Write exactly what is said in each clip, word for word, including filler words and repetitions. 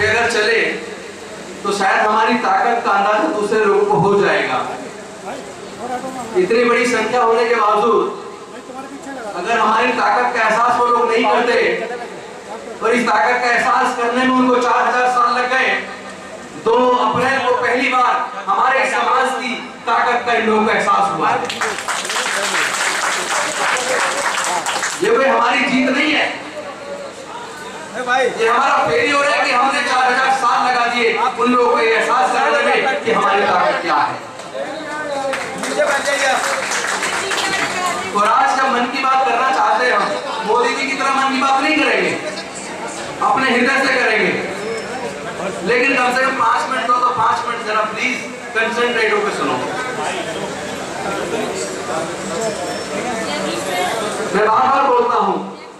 पे अगर चले तो शायद हमारी ताकत का अंदाजा दूसरे लोगों को हो जाएगा। इतनी बड़ी संख्या होने के बावजूद अगर हमारी ताकत का एहसास वो लोग नहीं करते और इस ताकत का एहसास करने में उनको चार हजार साल लग गए, दो अप्रैल को पहली बार हमारे समाज की ताकत का इन लोगों को एहसास हुआ। ये कोई हमारी जीत नहीं है भाई, ये हमारा फेलियर है कि हमने चार हजार साल लगा दिए उन लोगों को एहसास करने में कि हमारी ताकत क्या है। और आज जब मन की बात करना चाहते हैं हम मोदी जी की तरह मन की बात नहीं करेंगे, अपने हृदय से करेंगे, लेकिन कम से कम पांच मिनट दो तो पांच मिनट जरा प्लीज कंसंट्रेट होकर सुनो। मैं बार बार बोलता हूं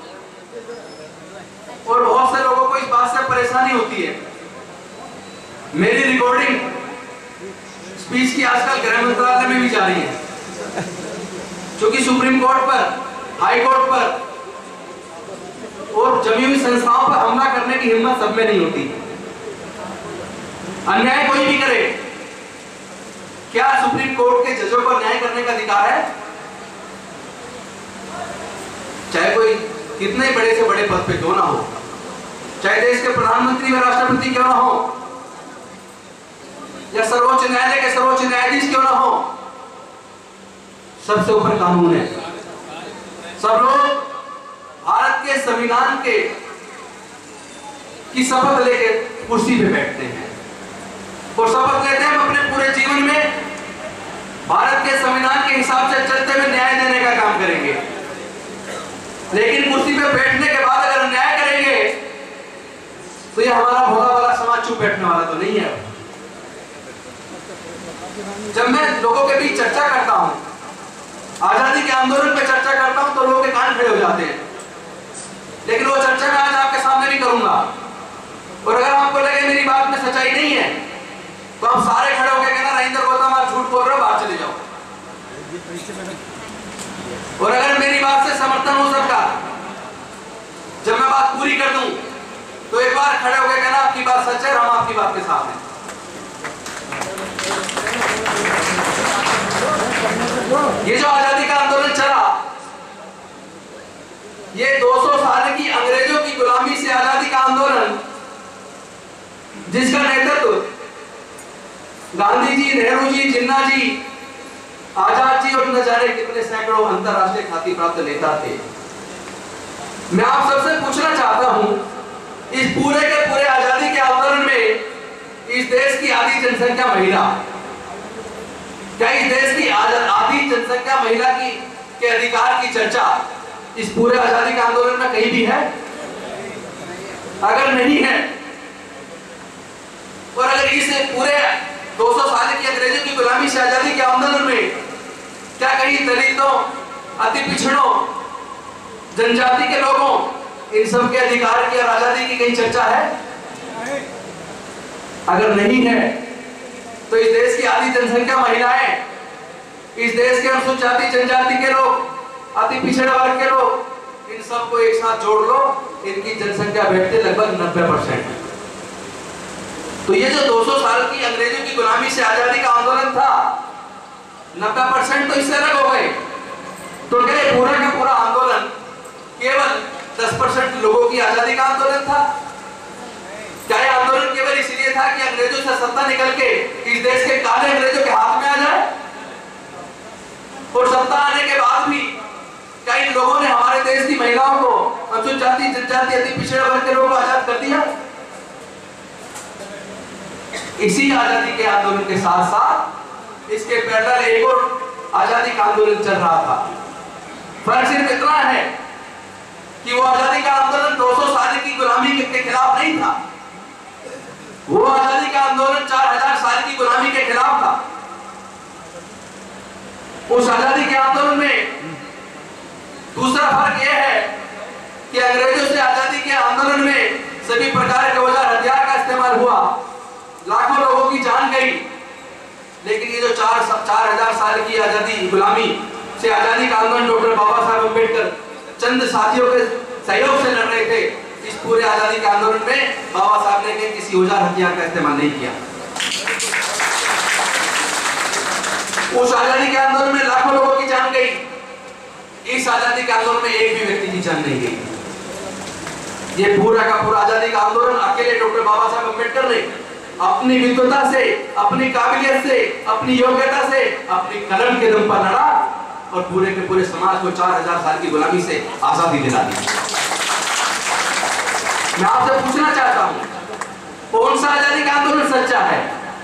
और बहुत से लोगों को इस बात से परेशानी होती है। मेरी रिकॉर्डिंग स्पीच की आजकल गृह मंत्रालय में भी जा रही है, क्योंकि सुप्रीम कोर्ट पर, हाई कोर्ट पर और जमी हुई संस्थाओं पर हमला करने की हिम्मत सब में नहीं होती। अन्याय कोई भी करे, क्या सुप्रीम कोर्ट के जजों पर न्याय करने का अधिकार है? चाहे कोई कितने बड़े से बड़े पद पे क्यों ना हो, चाहे देश के प्रधानमंत्री व राष्ट्रपति क्यों ना हो, या सर्वोच्च न्यायालय के सर्वोच्च न्यायाधीश क्यों ना हो, सबसे ऊपर कानून है। सब लोग भारत के संविधान के की शपथ लेकर कुर्सी पे बैठते हैं और शपथ लेते हैं अपने पूरे जीवन में भारत के संविधान के हिसाब से चलते हुए न्याय देने का काम करेंगे। लेकिन कुर्सी पे बैठने के बाद अगर न्याय करेंगे तो ये हमारा भोला वाला समाज चुप बैठने वाला तो नहीं है। जब मैं लोगों के बीच चर्चा करता हूं, आजादी के आंदोलन पे चर्चा करता हूं, तो लोगों के कान खड़े हो जाते हैं। लेकिन वो चर्चा मैं आज आपके सामने भी करूंगा और अगर आपको लगे मेरी बात में सच्चाई नहीं है तो हम सारे खड़े होकर कहना रविंद्र गौतम आप झूठ बोल रहे हो, बाहर चले जाओ। और अगर मेरी बात से समर्थन हो सकता, जब मैं बात पूरी कर दूं तो एक बार खड़े होकर कहना आपकी बात सच है, हम आपकी बात के साथ हैं। ये जो आजादी का आंदोलन चला, ये दो सौ साल की अंग्रेजों की गुलामी से आजादी का आंदोलन, जिसका नेतृत्व गांधी जी, नेहरू जी, जिन्ना जी, आजाद जी और न जाने कितने सैकड़ों अंतरराष्ट्रीय ख्याति प्राप्त नेता थे। मैं आप सबसे पूछना चाहता हूं, इस पूरे के पूरे आजादी के आंदोलन में इस देश की आधी जनसंख्या महिला, क्या इस देश की आधी जनसंख्या महिला की के अधिकार की चर्चा इस पूरे आजादी के आंदोलन में कहीं भी है? अगर नहीं है, और अगर इस पूरे दो सौ साल की अंग्रेजों की गुलामी से आजादी के आंदोलन में क्या कहीं दलितों, अति पिछड़ों, जनजाति के लोगों, इन सब के अधिकार की और आजादी की कहीं चर्चा है? अगर नहीं है तो इस देश की आधी जनसंख्या महिलाएं, इस देश के अनुसूचित जाति जनजाति के लोग, अति पिछड़े वर्ग के लोग, इन सबको एक साथ जोड़ लो, इनकी जनसंख्या बैठते लगभग नब्बे परसेंट। तो ये जो दो सौ साल की अंग्रेजों की गुलामी से आजादी का आंदोलन था, नब्बे परसेंट तो इससे अलग हो गए। तो क्या पूरा का पूरा आंदोलन केवल दस परसेंट लोगों की आजादी का आंदोलन था? क्या यह आंदोलन केवल इसलिए था कि अंग्रेजों से सत्ता निकल के इस देश के काले अंग्रेजों के हाथ में आ जाए? और सत्ता आने के बाद भी क्या इन लोगों ने हमारे देश की महिलाओं को, अनुसूचित जाति जनजाति, अति पिछड़े वर्ग के लोगों को आजाद कर दिया? इसी आजादी के आंदोलन के साथ साथ इसके पैरेलल एक और आजादी का आंदोलन चल रहा था। फर्क सिर्फ इतना है कि वो आजादी का आंदोलन दो सौ साल की गुलामी के खिलाफ नहीं था, वो आजादी का आंदोलन चार हजार साल की गुलामी के खिलाफ था। उस आजादी के आंदोलन में दूसरा फर्क यह है कि अंग्रेजों से आजादी के आंदोलन में सभी प्रकार के औजार हथियार का इस्तेमाल हुआ, लाखों लोगों की जान गई। लेकिन ये जो चार चार हजार साल की आजादी गुलामी से आजादी का आंदोलन डॉक्टर बाबा साहब अम्बेडकर चंद साथियों के सहयोग से लड़ रहे थे, इस पूरे आजादी के आंदोलन में बाबा साहब ने किसी औजार हथियार का इस्तेमाल नहीं किया। उस आजादी के आंदोलन में लाखों लोगों की जान गई, इस आजादी के आंदोलन में एक भी व्यक्ति की जान नहीं गई। ये पूरा का पूरा आजादी का आंदोलन अकेले डॉक्टर बाबा साहब अम्बेडकर ने अपनी विद्वता से, अपनी काबिलियत से, अपनी योग्यता से, अपनी कलम के दम पर लड़ा और पूरे के पूरे समाज को चार हजार साल की गुलामी से आजादी दिला दी। मैं आपसे पूछना चाहता हूं, कौन सा आजादी का आंदोलन सच्चा है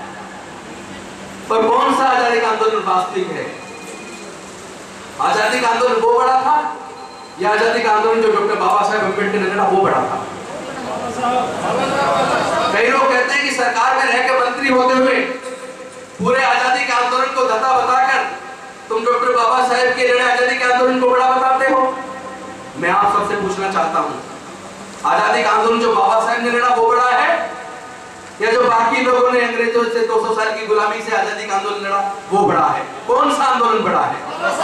और कौन सा आजादी का आंदोलन वास्तविक है? आजादी का आंदोलन वो बड़ा था या आजादी का आंदोलन जो डॉक्टर बाबा साहेब अम्बेडकर ने लड़ा वो बड़ा था? कई लोग कहते हैं कि सरकार में रह के मंत्री होते हुए पूरे आजादी के आंदोलन को धता बताकर तुम डॉक्टर बाबा साहेब के लड़े आजादी के आंदोलन को बड़ा बताते हो। मैं आप सबसे पूछना चाहता हूं, आजादी का आंदोलन जो बाबा साहेब ने लड़ा वो बड़ा है या जो बाकी लोगों ने अंग्रेजों से दो सौ साल की गुलामी से आजादी का आंदोलन लड़ा वो बड़ा है? कौन सा आंदोलन बड़ा है?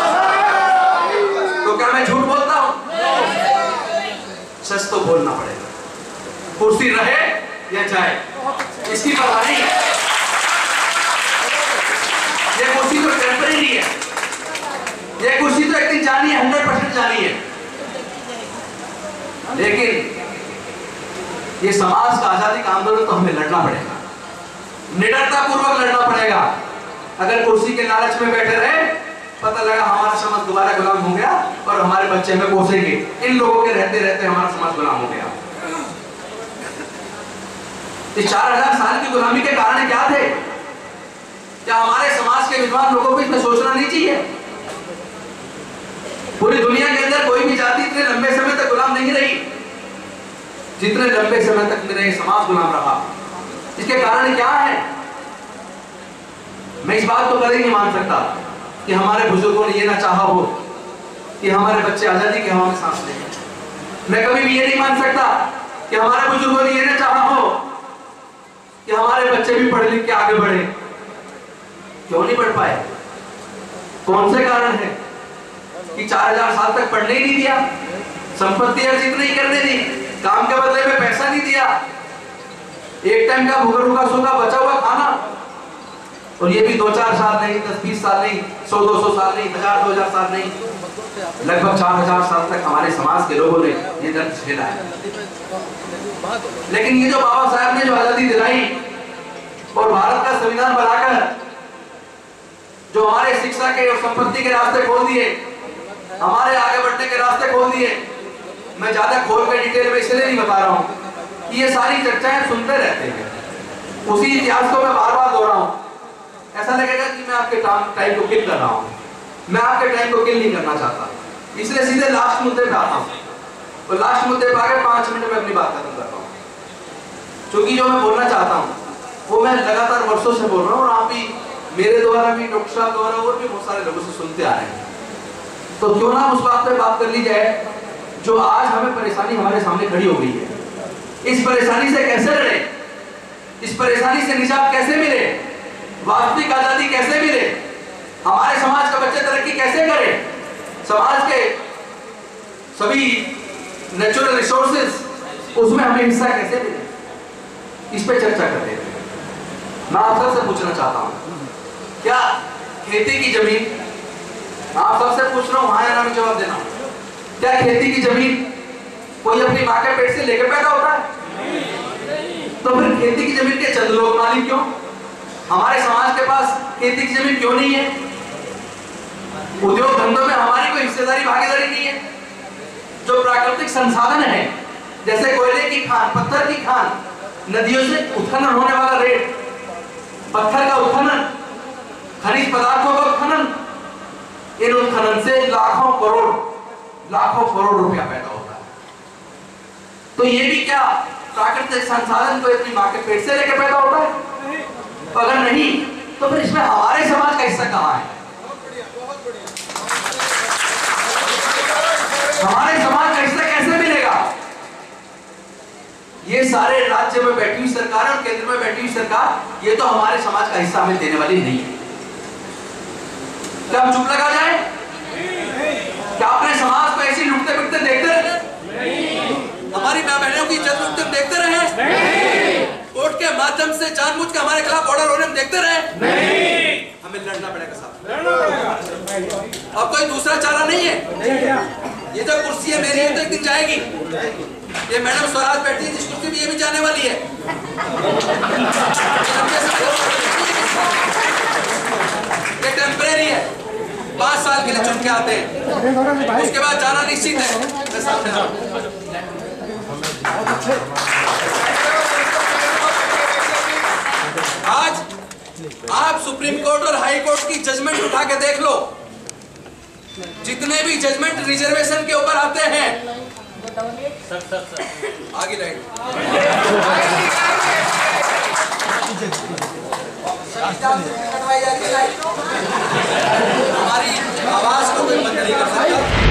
तो क्या मैं झूठ बोलता हूं? सच तो बोलना पड़ेगा, कुर्सी रहे या जाए इसकी परवाह नहीं है। ये कुर्सी तो टेम्परेरी है, ये कुर्सी तो एक दिन जानी है, हंड्रेड परसेंट जानी है। लेकिन ये समाज का आजादी का आंदोलन तो हमें लड़ना पड़ेगा, निडरता पूर्वक लड़ना पड़ेगा। अगर कुर्सी के लालच में बैठे रहे, पता लगा हमारा समाज दोबारा गुलाम हो गया और हमारे बच्चे हमें कोसेंगे, इन लोगों के रहते रहते हमारा समाज गुलाम हो गया। इस चार हजार साल की गुलामी के कारण क्या थे? क्या हमारे समाज के विद्वान लोगों को इसमें सोचना नहीं चाहिए? पूरी दुनिया के अंदर कोई भी जाति इतने लंबे समय तक गुलाम नहीं रही जितने लंबे समय तक मेरा समाज गुलाम रहा। इसके कारण क्या है? मैं इस बात को कभी नहीं मान सकता कि हमारे बुजुर्गों ने ये ना चाहा हो कि हमारे बच्चे आजादी की हवा में सांस लें। मैं कभी भी ये नहीं मान सकता कि हमारे बुजुर्गों ने ये ना चाहा हो कि हमारे बच्चे भी पढ़ लिख के आगे बढ़े। क्यों नहीं पढ़ पाए? कौन से कारण है कि चार हजार साल तक पढ़ने ही नहीं दिया, संपत्ति अर्जित नहीं करने दी, काम के बदले में पैसा नहीं दिया, एक टाइम का भूखा रुखा सूखा बचा हुआ खाना, और ये भी दो चार साल नहीं, दस बीस साल नहीं, सौ दो सौ साल नहीं, हजार दो हजार साल नहीं, लगभग चार हजार साल तक हमारे समाज के लोगों ने ये दर्द झेला है। लेकिन ये जो बाबा साहब ने जो आजादी दिलाई और भारत का संविधान बनाकर जो हमारे शिक्षा के और संपत्ति के रास्ते खोल दिए, हमारे आगे बढ़ने के रास्ते खोल दिए, मैं ज्यादा खोल कर डिटेल में इसलिए नहीं बता रहा हूं कि ये सारी चर्चाएं सुनते रहते हैं, उसी इतिहास को मैं बार बार दोहराऊं, ऐसा लगेगा कि मैं आपके टाइम को किल कर रहा हूं। मैं आपके टाइम को किल नहीं करना चाहता, इसलिए सीधे लास्ट मुद्दे पे आता हूं और लास्ट मुद्दे पे आके पांच मिनट में अपनी बात खत्म करता हूं। क्योंकि जो मैं बोलना चाहता हूं वो मैं लगातार वर्षों से बोल रहा हूं और आप भी मेरे द्वारा भी, डॉक्टर साहब द्वारा और भी बहुत सारे लोगों से सुनते आ रहे हैं। तो क्यों ना उस बात पे बात कर ली जाए जो आज हमें परेशानी हमारे सामने खड़ी हो गई है। इस परेशानी से कैसे लड़े, इस परेशानी से निजात कैसे मिले, वास्तविक आजादी कैसे मिले, हमारे समाज का बच्चे तरक्की कैसे करे, समाज के सभी नेचुरल रिसोर्सेज उसमें हमें हिस्सा कैसे मिले, इस पे चर्चा करते हैं। मैं आप सबसे पूछना चाहता हूं, क्या खेती की जमीन, आप सबसे पूछ रहा हूं, हाँ या ना में जवाब देना, क्या खेती की जमीन कोई अपनी मां के पेट से लेकर पैदा होता है? तो फिर खेती की जमीन के चंद लोग मालिक क्यों? हमारे समाज के पास खेती की जमीन क्यों नहीं है? उद्योग धंधों में हमारी कोई हिस्सेदारी भागीदारी नहीं है? जो प्राकृतिक संसाधन है जैसे कोयले की खान, पत्थर की खान, नदियों से उत्खनन होने वाला रेत, पत्थर का उत्खनन, खनिज पदार्थों का उत्खनन, इन उत्खनन से लाखों करोड़ लाखों करोड़ रुपया पैदा होता है। तो ये भी क्या प्राकृतिक संसाधन को अपनी मां के पेट से लेकर पैदा होता है? तो अगर नहीं तो फिर इसमें हमारे समाज का हिस्सा कहां है? हमारे समाज का हिस्सा कैसे मिलेगा? ये सारे राज्य में बैठी हुई सरकार और केंद्र में बैठी हुई सरकार, ये तो हमारे समाज का हिस्सा हमें देने वाली नहीं है। क्या हम चुप लगा जाए? क्या अपने समाज को ऐसी लुटते पिटते देखते? हमारी मां बहनों की देखते रहे? नहीं। कोर्ट के माध्यम से जानबूझ के हमारे खिलाफ ऑर्डर होने हम देखते रहे? नहीं। हमें लड़ना पड़ेगा साहब, लड़ना पड़ेगा। अब कोई दूसरा चारा नहीं है। ये जो कुर्सी है मेरी है तो एक दिन जाएगी। ये मैडम स्वराज बैठी है जिस कुर्सी में ये भी जाने वाली है। ये टेम्परेरी है, पांच साल के लिए चुन के आते हैं, उसके बाद जाना निश्चित है। मैं सामने आज आप सुप्रीम कोर्ट और हाई कोर्ट की जजमेंट उठा के देख लो, जितने भी जजमेंट रिजर्वेशन के ऊपर आते हैं, सर, सर, सर। आगे लाइट हमारी आवाज को कोई बंद नहीं कर सकता।